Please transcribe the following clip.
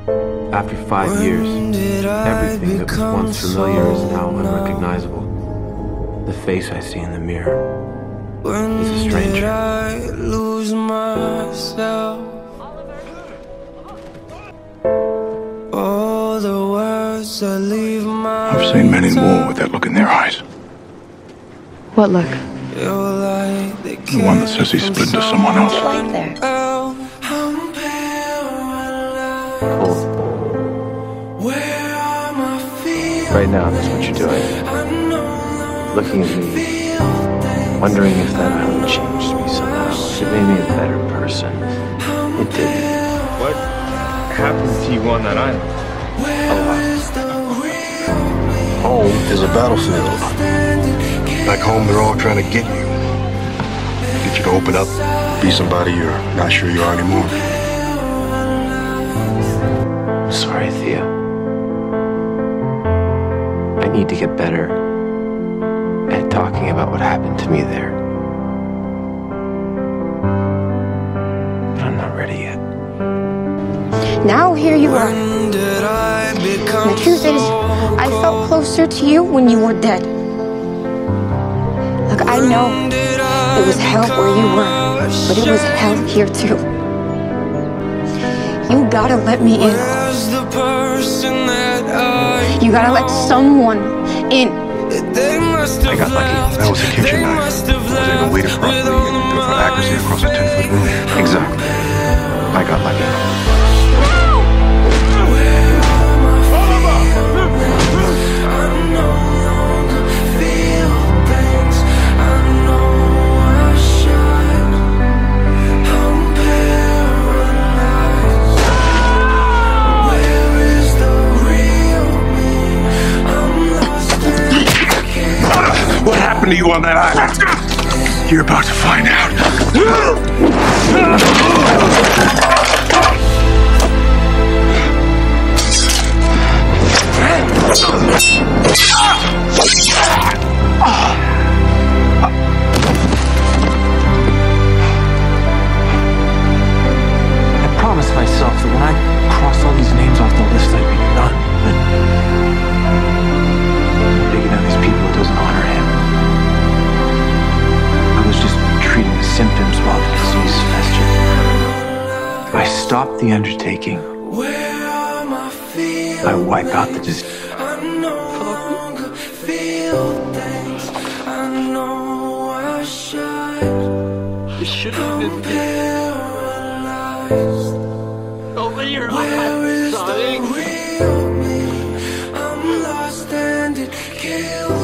After 5 years, everything that was once familiar is now unrecognizable. The face I see in the mirror is a stranger. I lose myself. All the words that leave my I've seen men in war with that look in their eyes. What look? The one that says he's split into someone else. Right there. Cold. Right now, that's what you're doing. Looking at me, wondering if that island changed me somehow. If it made me a better person. It didn't. What happened to you on that island? Home is a battlefield. Back home, they're all trying to get you. Get you to open up, be somebody you're not sure you are anymore. I'm sorry, Thea. I need to get better at talking about what happened to me there. But I'm not ready yet. Now here you are. And the truth is, I felt closer to you when you were dead. Look, I know it was hell where you were, but it was hell here too. You gotta let me in. You gotta let someone in. I got lucky. That was a kitchen knife. I was able to weight it properly and do it for accuracy across a 10-foot room. Exactly. I got lucky. What happened to you on that island? You're about to find out. I promised myself that when I crossed all these names off the list, I'd be done. But taking out these people, it doesn't honor him. I was just treating the symptoms while the disease festered. I stopped the undertaking. I wipe out the disease. You should have been open your eyes, Sonic. I'm lost and it kills